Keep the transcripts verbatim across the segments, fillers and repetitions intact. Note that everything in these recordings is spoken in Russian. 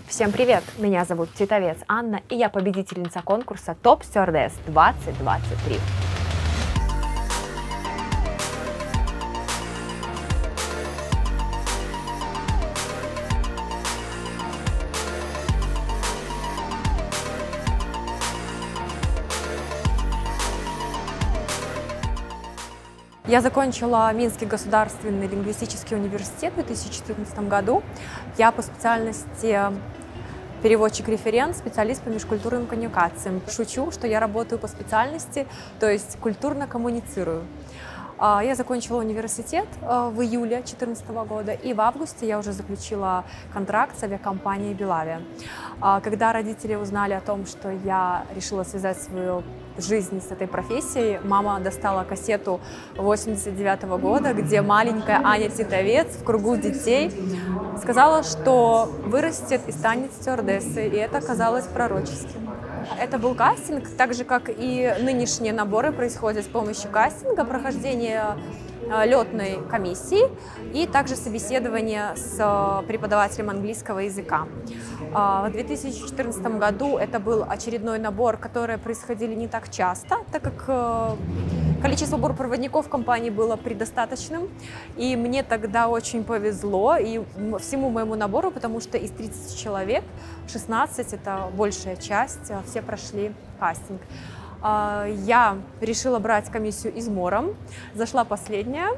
Всем привет! Меня зовут Титовец Анна, и я победительница конкурса Топ Стюардесс двадцать двадцать три. Я закончила Минский государственный лингвистический университет в две тысячи четырнадцатом году. Я по специальности переводчик-референт, специалист по межкультурным коммуникациям. Шучу, что я работаю по специальности, то есть культурно коммуницирую. Я закончила университет в июле две тысячи четырнадцатого года, и в августе я уже заключила контракт с авиакомпанией Белавия. Когда родители узнали о том, что я решила связать свою жизнь с этой профессией, мама достала кассету восемьдесят девятого года, где маленькая Аня Титовец в кругу детей сказала, что вырастет и станет стюардессой, и это оказалось пророческим. Это был кастинг, так же, как и нынешние наборы происходят с помощью кастинга, прохождения летной комиссии и также собеседование с преподавателем английского языка. В две тысячи четырнадцатом году это был очередной набор, который происходили не так часто, так как количество бортпроводников в компании было предостаточным, и мне тогда очень повезло и всему моему набору, потому что из тридцати человек шестнадцать, это большая часть, все прошли кастинг. Я решила брать комиссию измором, зашла последняя.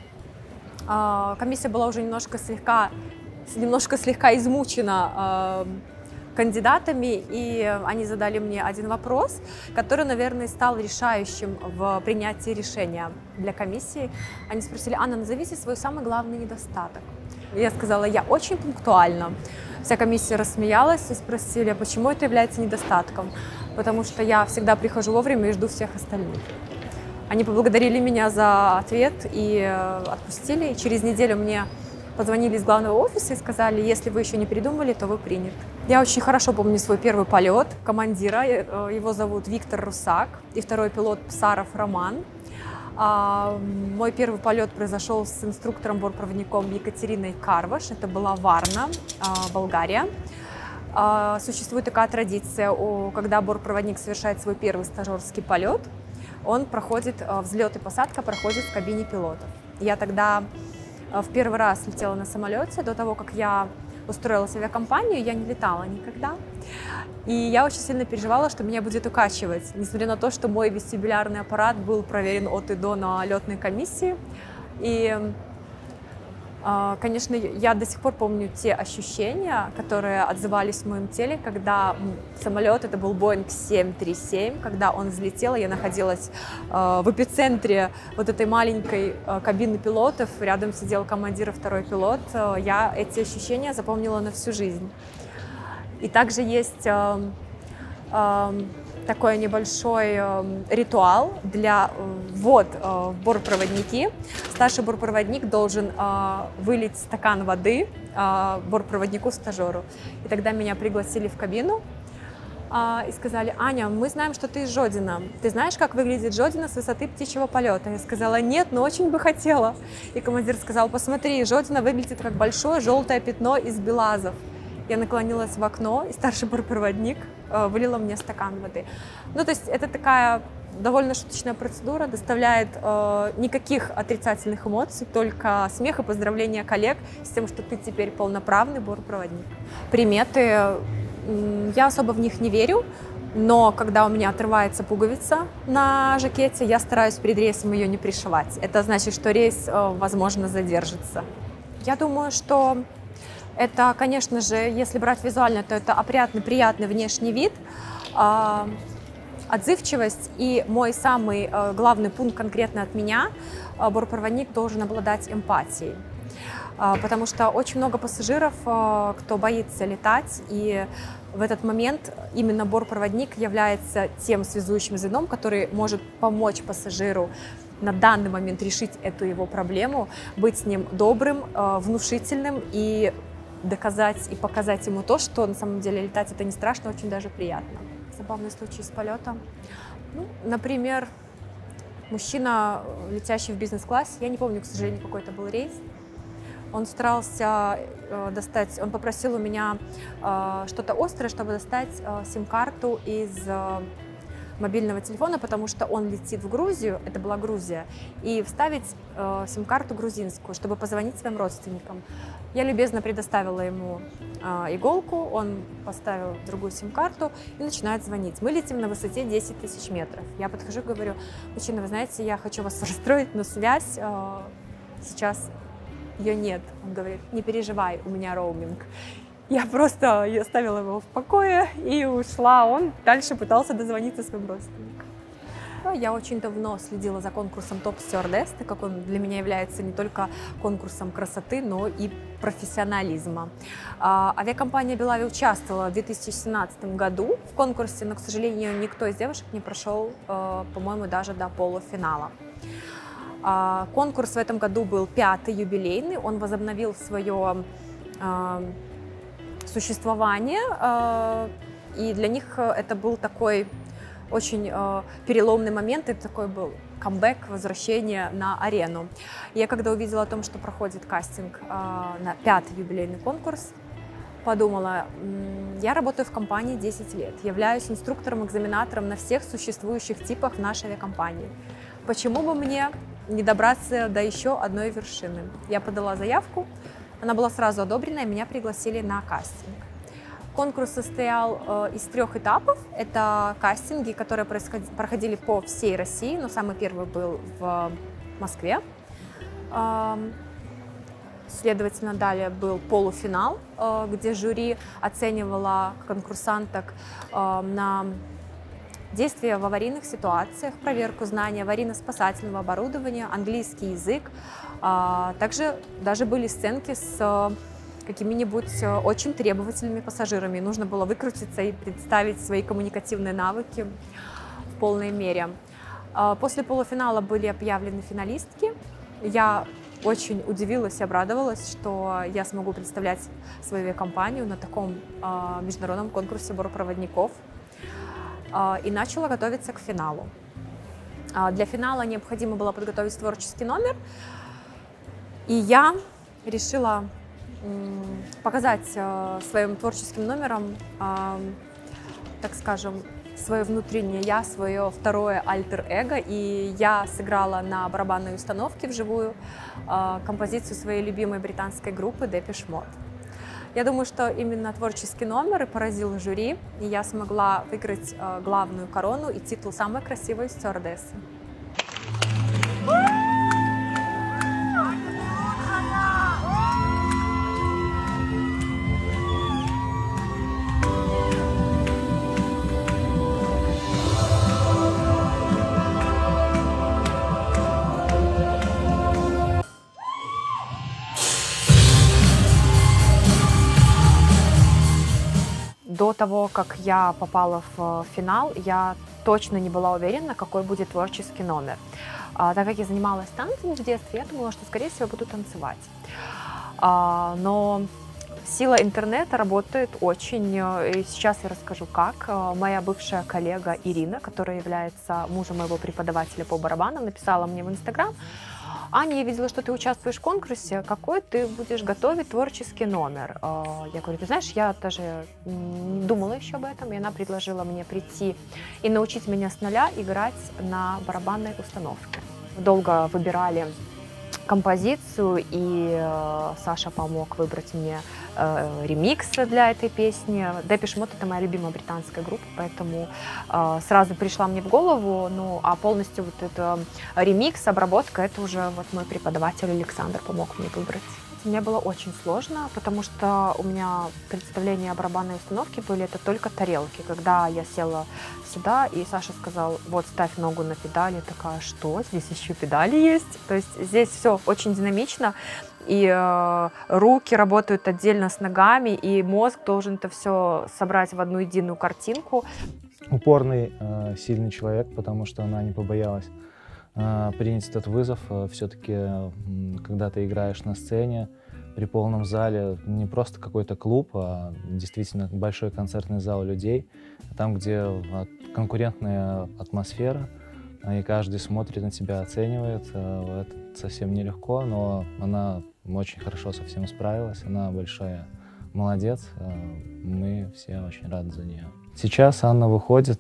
Комиссия была уже немножко слегка, немножко слегка измучена кандидатами, и они задали мне один вопрос, который, наверное, стал решающим в принятии решения для комиссии. Они спросили: Анна, назовите свой самый главный недостаток. Я сказала: я очень пунктуальна. Вся комиссия рассмеялась и спросили, почему это является недостатком. Потому что я всегда прихожу вовремя и жду всех остальных. Они поблагодарили меня за ответ и отпустили. И через неделю мне позвонили из главного офиса и сказали: если вы еще не передумали, то вы приняты. Я очень хорошо помню свой первый полет командира. Его зовут Виктор Русак, и второй пилот Псаров Роман. Мой первый полет произошел с инструктором бортпроводником Екатериной Карваш. Это была Варна, Болгария. Существует такая традиция, когда бортпроводник совершает свой первый стажерский полет, он проходит, взлет и посадка проходит в кабине пилотов. Я тогда в первый раз летела на самолете. До того, как я устроилась в авиакомпанию, я не летала никогда. И я очень сильно переживала, что меня будет укачивать, несмотря на то, что мой вестибулярный аппарат был проверен от и до на летной комиссии. И, конечно, я до сих пор помню те ощущения, которые отзывались в моем теле, когда самолет, это был Боинг семь три семь, когда он взлетел, я находилась в эпицентре вот этой маленькой кабины пилотов, рядом сидел командир и второй пилот. Я эти ощущения запомнила на всю жизнь. И также есть э, э, такой небольшой э, ритуал для ввод э, в бортпроводники. Старший бортпроводник должен э, вылить стакан воды э, бортпроводнику-стажеру. И тогда меня пригласили в кабину э, и сказали: Аня, мы знаем, что ты из Жодина. Ты знаешь, как выглядит Жодина с высоты птичьего полета? Я сказала: нет, но очень бы хотела. И командир сказал: посмотри, Жодина выглядит как большое желтое пятно из белазов. Я наклонилась в окно, и старший бортпроводник э, вылила мне стакан воды. Ну, то есть это такая довольно шуточная процедура, доставляет э, никаких отрицательных эмоций, только смех и поздравления коллег с тем, что ты теперь полноправный бортпроводник. Приметы, э, я особо в них не верю, но когда у меня отрывается пуговица на жакете, я стараюсь перед рейсом ее не пришивать. Это значит, что рейс, э, возможно, задержится. Я думаю, что это, конечно же, если брать визуально, то это опрятный, приятный внешний вид, э, отзывчивость. И мой самый э, главный пункт конкретно от меня: э, бортпроводник должен обладать эмпатией. Э, потому что очень много пассажиров, э, кто боится летать, и в этот момент именно бортпроводник является тем связующим звеном, который может помочь пассажиру на данный момент решить эту его проблему, быть с ним добрым, э, внушительным и доказать и показать ему то, что на самом деле летать это не страшно, очень даже приятно. Забавный случай с полетом. Ну, например, мужчина, летящий в бизнес-классе, я не помню, к сожалению, какой это был рейс, Он старался э, достать, он попросил у меня э, что-то острое, чтобы достать э, сим-карту из э, мобильного телефона, потому что он летит в Грузию, это была Грузия, и вставить э, сим-карту грузинскую, чтобы позвонить своим родственникам. Я любезно предоставила ему э, иголку, он поставил другую сим-карту и начинает звонить. Мы летим на высоте десять тысяч метров. Я подхожу и говорю: мужчина, вы знаете, я хочу вас расстроить, но связь э, сейчас ее нет. Он говорит: не переживай, у меня роуминг. Я просто я оставила его в покое и ушла. Он дальше пытался дозвониться своим родственникам. Я очень давно следила за конкурсом Топ Стюардесс, так как он для меня является не только конкурсом красоты, но и профессионализма. Авиакомпания Белави участвовала в две тысячи семнадцатом году в конкурсе, но, к сожалению, никто из девушек не прошел, по-моему, даже до полуфинала. Конкурс в этом году был пятый, юбилейный, он возобновил свое существование, и для них это был такой очень переломный момент, это такой был камбэк, возвращение на арену. Я когда увидела о том, что проходит кастинг на пятый юбилейный конкурс, подумала: я работаю в компании десять лет, являюсь инструктором-экзаменатором на всех существующих типах в нашей авиакомпании. Почему бы мне не добраться до еще одной вершины? Я подала заявку. Она была сразу одобрена, и меня пригласили на кастинг. Конкурс состоял э, из трех этапов. Это кастинги, которые проходили по всей России, но самый первый был в Москве. Э, следовательно, далее был полуфинал, э, где жюри оценивало конкурсанток э, на действия в аварийных ситуациях, проверку знаний аварийно-спасательного оборудования, английский язык. Также даже были сценки с какими-нибудь очень требовательными пассажирами. Нужно было выкрутиться и представить свои коммуникативные навыки в полной мере. После полуфинала были объявлены финалистки. Я очень удивилась и обрадовалась, что я смогу представлять свою авиакомпанию на таком международном конкурсе бортпроводников. И начала готовиться к финалу. Для финала необходимо было подготовить творческий номер. И я решила показать своим творческим номером, так скажем, свое внутреннее я, свое второе альтер-эго. И я сыграла на барабанной установке вживую композицию своей любимой британской группы Depeche Mode. Я думаю, что именно творческий номер и поразил жюри, и я смогла выиграть главную корону и титул самой красивой стюардессы. До того, как я попала в финал, я точно не была уверена, какой будет творческий номер. А, так как я занималась танцами в детстве, я думала, что, скорее всего, буду танцевать. А, но сила интернета работает очень, и сейчас я расскажу, как. Моя бывшая коллега Ирина, которая является мужем моего преподавателя по барабанам, написала мне в Инстаграм: Аня, я видела, что ты участвуешь в конкурсе, какой ты будешь готовить творческий номер? Я говорю: ты знаешь, я даже не думала еще об этом, и она предложила мне прийти и научить меня с нуля играть на барабанной установке. Долго выбирали композицию, и Саша помог выбрать мне ремикс для этой песни. Depeche Mode — это моя любимая британская группа, поэтому э, сразу пришла мне в голову. Ну, а полностью вот это ремикс, обработка, это уже вот мой преподаватель Александр помог мне выбрать. Мне было очень сложно, потому что у меня представления о барабанной установке были это только тарелки. Когда я села сюда, и Саша сказал: вот, ставь ногу на педали, такая: что, здесь еще педали есть? То есть здесь все очень динамично, и э, руки работают отдельно с ногами, и мозг должен это все собрать в одну единую картинку. Упорный, э, сильный человек, потому что она не побоялась э, принять этот вызов. Все-таки, э, когда ты играешь на сцене при полном зале, не просто какой-то клуб, а действительно большой концертный зал людей, там, где конкурентная атмосфера, и каждый смотрит на тебя, оценивает. Это совсем нелегко, но она очень хорошо со всем справилась. Она большая молодец. Мы все очень рады за нее. Сейчас Анна выходит,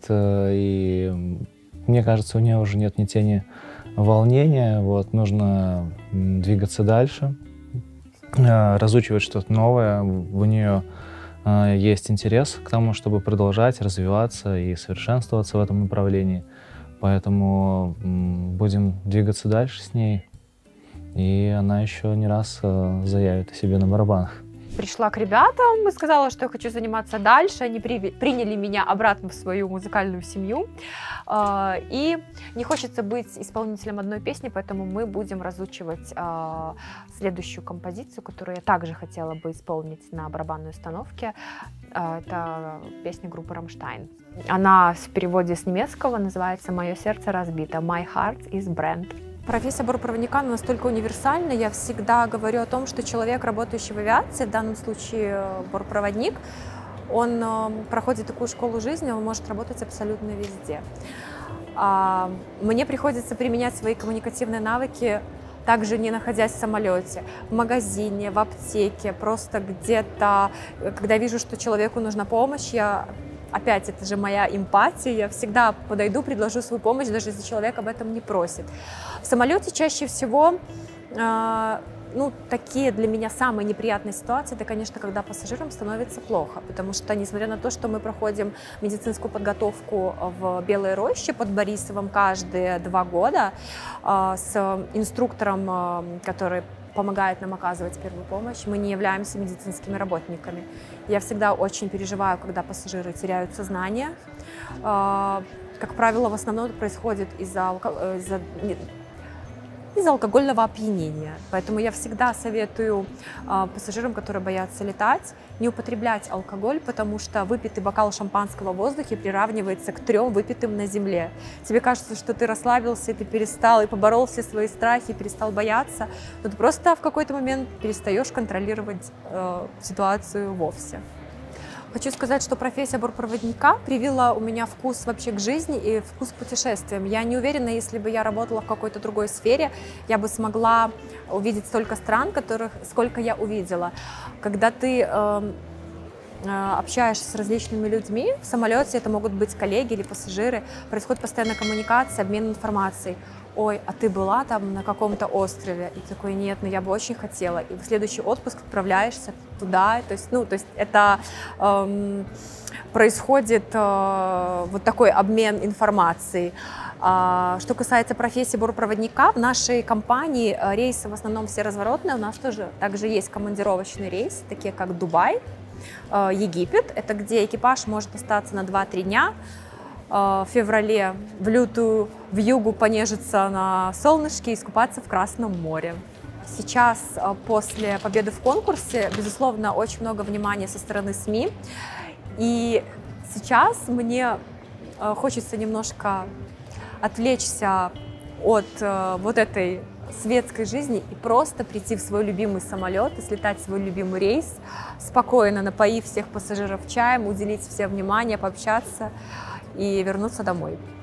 и мне кажется, у нее уже нет ни тени волнения. Вот, нужно двигаться дальше, разучивать что-то новое. У нее есть интерес к тому, чтобы продолжать развиваться и совершенствоваться в этом направлении. Поэтому будем двигаться дальше с ней, и она еще не раз заявит о себе на барабанах. Пришла к ребятам и сказала, что я хочу заниматься дальше. Они при, приняли меня обратно в свою музыкальную семью. Э, и не хочется быть исполнителем одной песни, поэтому мы будем разучивать э, следующую композицию, которую я также хотела бы исполнить на барабанной установке. Э, это песня группы «Рамштайн». Она в переводе с немецкого называется «Мое сердце разбито». «My heart is brand». Профессия бортпроводника настолько универсальна. Я всегда говорю о том, что человек, работающий в авиации, в данном случае бортпроводник, он проходит такую школу жизни, он может работать абсолютно везде. Мне приходится применять свои коммуникативные навыки, также не находясь в самолете, в магазине, в аптеке, просто где-то, когда вижу, что человеку нужна помощь, я... Опять, это же моя эмпатия, я всегда подойду, предложу свою помощь, даже если человек об этом не просит. В самолете чаще всего, э, ну, такие для меня самые неприятные ситуации, это, конечно, когда пассажирам становится плохо, потому что, несмотря на то, что мы проходим медицинскую подготовку в Белой Роще под Борисовым каждые два года э, с инструктором, э, который помогает нам оказывать первую помощь, мы не являемся медицинскими работниками. Я всегда очень переживаю, когда пассажиры теряют сознание. Как правило, в основном это происходит из-за из-за из-за алкогольного опьянения. Поэтому я всегда советую э, пассажирам, которые боятся летать, не употреблять алкоголь, потому что выпитый бокал шампанского в воздухе приравнивается к трем выпитым на земле. Тебе кажется, что ты расслабился, и ты перестал, и поборол все свои страхи, и перестал бояться, но ты просто в какой-то момент перестаешь контролировать э, ситуацию вовсе. Хочу сказать, что профессия бортпроводника привила у меня вкус вообще к жизни и вкус к путешествиям. Я не уверена, если бы я работала в какой-то другой сфере, я бы смогла увидеть столько стран, которых, сколько я увидела. Когда ты э, общаешься с различными людьми в самолете, это могут быть коллеги или пассажиры, происходит постоянная коммуникация, обмен информацией. Ой, а ты была там на каком-то острове? И такой, нет, ну я бы очень хотела. И в следующий отпуск отправляешься туда. То есть, ну, то есть это эм, происходит э, вот такой обмен информацией. А, что касается профессии бортпроводника, в нашей компании рейсы в основном все разворотные. У нас тоже также есть командировочные рейсы, такие как Дубай, э, Египет. Это где экипаж может остаться на два-три дня. В феврале в лютую вьюгу понежиться на солнышке и искупаться в Красном море. Сейчас, после победы в конкурсе, безусловно, очень много внимания со стороны СМИ. И сейчас мне хочется немножко отвлечься от вот этой светской жизни и просто прийти в свой любимый самолет и слетать в свой любимый рейс, спокойно напоив всех пассажиров чаем, уделить всем внимание, пообщаться и вернуться домой.